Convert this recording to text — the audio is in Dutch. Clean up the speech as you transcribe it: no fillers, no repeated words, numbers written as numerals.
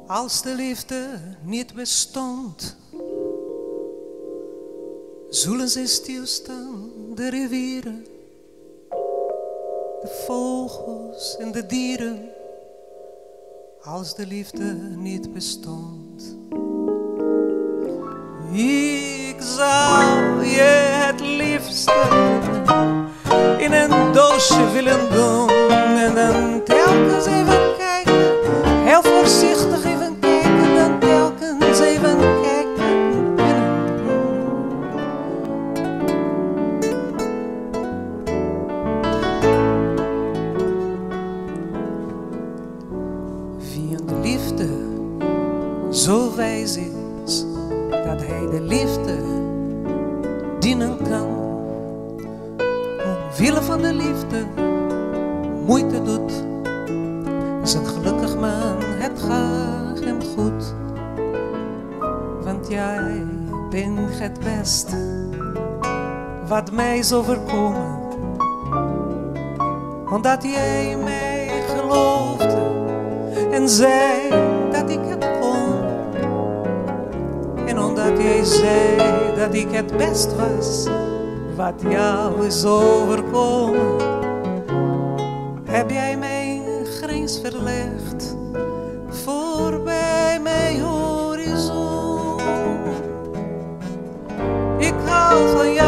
Als de liefde niet bestond, zullen ze stilstaan, de rivieren, de vogels en de dieren. Als de liefde niet bestond, ik zou je het liefste in een doosje willen doen en dan telkens even kijken, heel voorzichtig even kijken, dan telkens even kijken. Wie een liefde zo wijs is dat hij de liefde dienen kan, omwille van de liefde moeite doet, is een gelukkig man, het gaat hem goed. Want jij bent het beste wat mij is overkomen, omdat jij mij geloofde en zei dat ik het kon. En omdat jij zei dat ik het best was wat jou is overkomen, heb jij mijn grens verlegd voorbij mijn horizon. Ik hou van jou.